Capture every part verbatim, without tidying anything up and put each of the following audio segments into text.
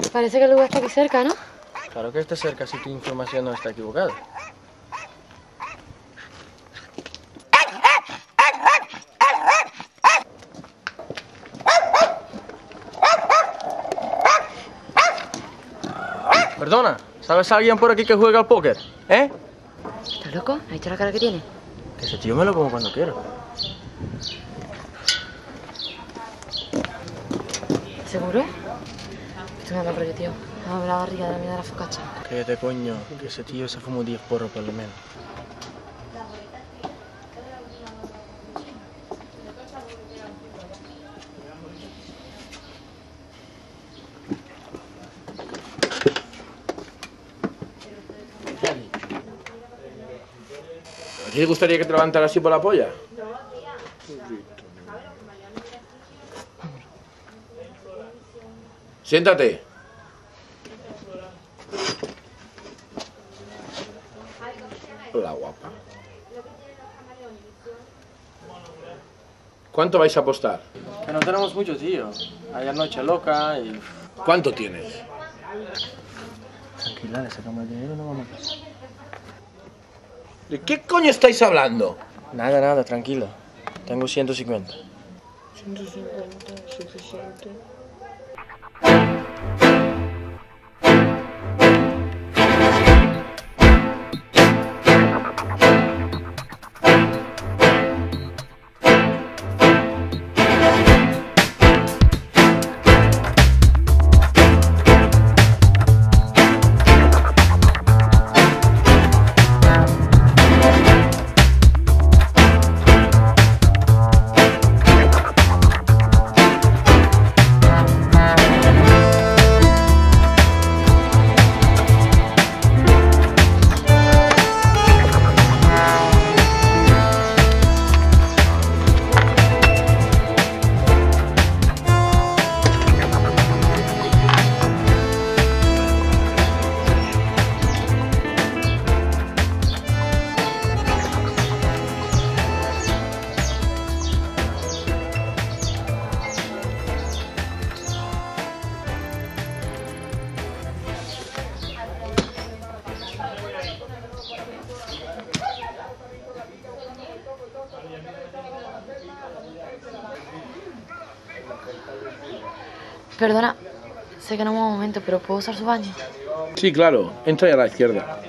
Parece que el lugar está aquí cerca, ¿no? Claro que esté cerca si tu información no está equivocada. Perdona, ¿sabes a alguien por aquí que juega al póker? ¿Eh? ¿Estás loco? ¿Has visto la cara que tiene? Que ese tío me lo como cuando quiero. ¿Seguro? Estoy dando rollo, tío. Dame la barriga de la mierda de la focacha. Cállate, coño, que ese tío se fumó diez porros por lo menos. ¿A ti te gustaría que te levantara así por la polla? Siéntate. Hola, guapa. ¿Cuánto vais a apostar? Que no tenemos mucho, tío. Hay noche loca y... ¿Cuánto tienes? Tranquila, le sacamos el dinero y no vamos. ¿De qué coño estáis hablando? Nada, nada, tranquilo. Tengo ciento cincuenta. ciento cincuenta, suficiente. Perdona, sé que no me un momento, pero ¿puedo usar su baño? Sí, claro. Entra ahí a la izquierda.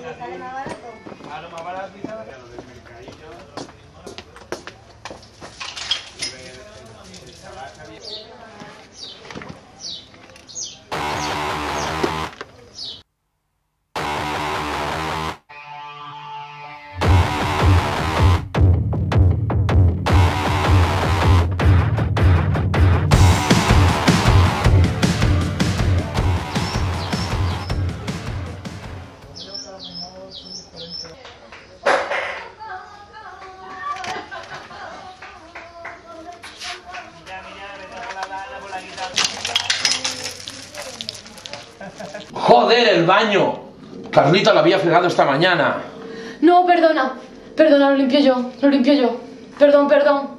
¡Joder, el baño! Carlita lo había fregado esta mañana. No, perdona. Perdona, lo limpio yo. Lo limpio yo. Perdón, perdón.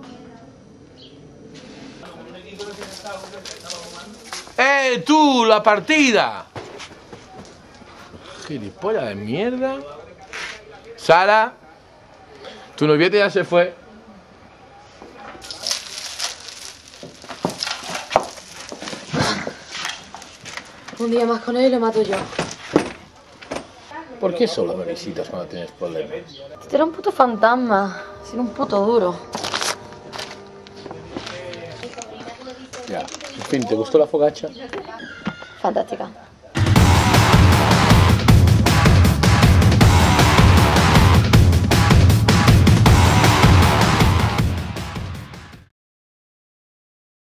¡Eh, tú, la partida! Gilipollas de mierda. Sara, tu noviete ya se fue. Un día más con él y lo mato yo. ¿Por qué solo me visitas cuando tienes problemas? Este era un puto fantasma. Sin un puto duro. Ya, en fin, ¿te gustó la fogacha? Fantástica.